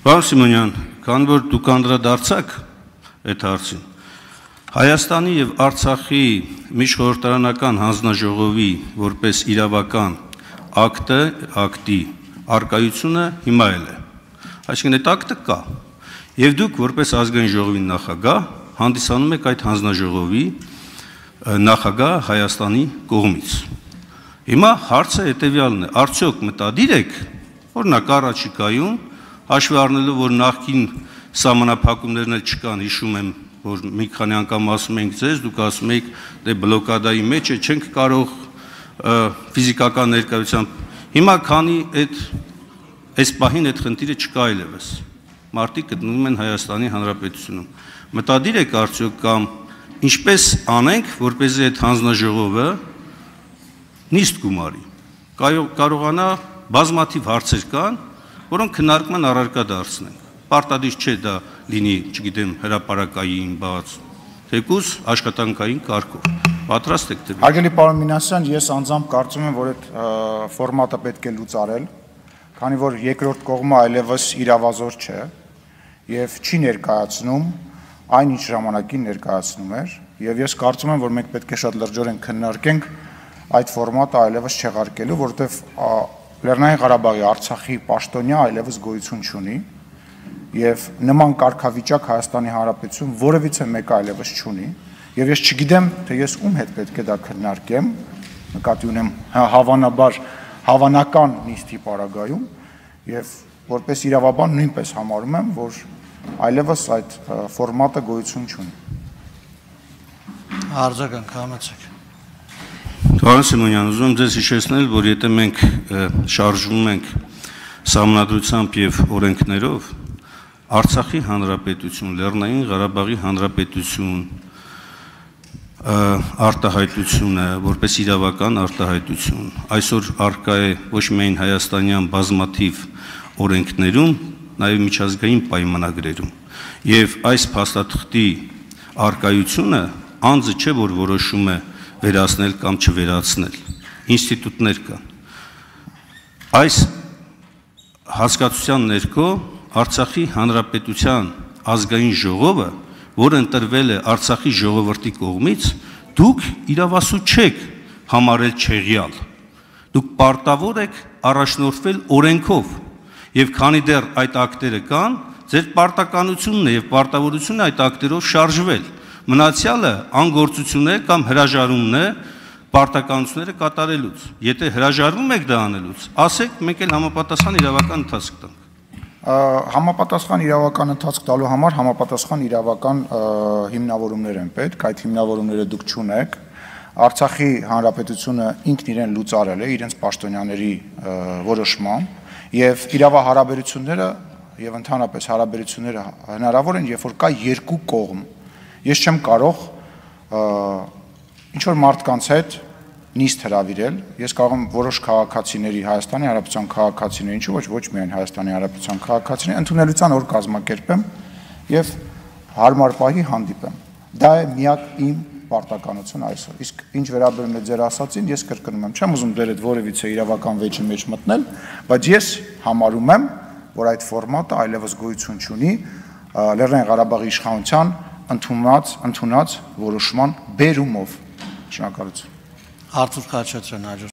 Պարոն Սիմոնյան, քանի որ դուք անդրադարձաք այդ հարցին, Հայաստանի եւ Արցախի միջխորհրդարանական հանձնաժողովի որպես իրավական ակտի արկայությունը հիմա էլ է։ Այսինքն այդ ակտը կա։ Եվ դուք որպես ազգային ժողովի նախագահ հանդիսանում եք այդ հանձնաժողովի նախագահ Հայաստանի կողմից։ Հիմա հարցը հետեւյալն է. արդյոք մտադիր եք, օրինակ առաջիկայում, հաշվի առնելով, որ նախկին սահմանափակումներն էլ չկան, հիշում եմ, որ մի քանի անգամ ասում ենք ձեզ, դուք ասում եք, դե բլոկադայի մեջ է, չենք կարող ֆիզիկական ներկայությամբ։ Հիմա քանի այս պահին այդ խնդիրը չկա այլևս, մարդիկ գտնվում են Հայաստանի Հանրապետությունում, մտադիր եք արդյոք կամ ինչպես անենք, որպեսզի այդ հանձնաժողովը նիստ գումարի, կարողանա բազմաթիվ հարցեր կան, որոնք քննարկման առարկա դարձնեն։ Պարտադիր չէ դա լինի, չգիտեմ, հրապարակային բաց, թեկուզ աշխատանքային կարգով։ Պատրաստ եք դեպի։ Հարգելի պարոն Մինասյան, ես անձամբ կարծում եմ, որ այդ ֆորմատը պետք է լուծարել, քանի որ երկրորդ կողմը այլևս իրավազոր չէ եւ չի ներկայացնում այն, ինչ ժամանակին ներկայացնում էր, եւ ես կարծում եմ, որ մենք պետք է շատ լրջորեն քննարկենք այդ ֆորմատը այլևս չեղարկելու, որովհետեւ Լեռնային Ղարաբաղի Արցախի պաշտոնյա այլևս գոյություն չունի եւ նման կարգավիճակ Հայաստանի Հանրապետություն որևիցե մեկը այլևս չունի եւ ես չգիտեմ, թե ես ում հետ պետք է դա քննարկեմ, նկատի ունեմ հավանաբար հավանական նիստի պարագայում եւ որպես իրավաբան նույնպես համարում եմ, որ այլևս այդ ֆորմատը գոյություն չունի։ Արձագանք համեցեք։ Պարոն Սիմոնյան, ուզում եմ ձեզ հիշեցնել, որ եթե մենք շարժվում ենք սահմանադրությամբ եւ օրենքներով, Արցախի Հանրապետություն, Լեռնային Ղարաբաղի Հանրապետություն արտահայտությունը, որպես իրավական արտահայտություն, այսօր արկա է ոչ միայն հայաստանյան բազմաթիվ օրենքներում, նաեւ միջազգային պայմանագրերում։ Եվ այս փաստաթղթի արկայությունը անձը չէ, որ որոշում է վերացնել կամ չվերացնել, ինստիտուտներ կան։ Այս հասկացության ներքո Արցախի Հանրապետության ազգային ժողովը, որը ընտրվել է Արցախի ժողովրդի կողմից, դուք իրավասու չեք համարել չեղյալ։ Դուք պարտավոր եք առաջնորդվել օրենքով, եւ քանի դեռ այդ ակտերը կան, ձեր պարտականությունն է եւ պարտավորությունն է այդ ակտերով շարժվել։ Մնացյալը անգործություն է կամ հրաժարումն է պարտականությունները կատարելուց։ Եթե հրաժարվում եք դա անելուց, ասեք, մենք էլ համապատասխան իրավական ընթացք տանք։ Համապատասխան իրավական ընթացք տալու համար համապատասխան իրավական հիմնավորումներ են պետք, այդ հիմնավորումները դուք չունեք։ Արցախի Հանրապետությունը ինքն իրեն լուծարել է իրենց պաշտոնյաների որոշմամբ եւ իրավահարաբերությունները եւ ընդհանրապես հարաբերությունները հնարավոր են, երբ որ կա երկու կողմ։ Ես չեմ կարող ինչ որ մարդկանց հետ նիստ հրավիրել, ես կարող եմ որոշ քաղաքացիների, Հայաստանի Հանրապետության քաղաքացիների, ինչու ոչ միայն Հայաստանի Հանրապետության քաղաքացիների ընդունելության օր կազմակերպեմ եւ հարմար պահի հանդիպեմ։ Դա է միակ իմ պարտականությունը այսօր։ Իսկ ինչ վերաբերում է ձեր ասածին, ես կրկնում եմ, չեմ ուզում դեր այդ որևիցե իրավական վեճի մեջ մտնել, բայց ես համարում եմ, որ այդ ֆորմատը այլևս գոյություն չունի Լեռնային Ղարաբաղի իշխանության ընդունած որոշման բերումով։ Շնորհակալություն։ Արթուր Քաչատրյան,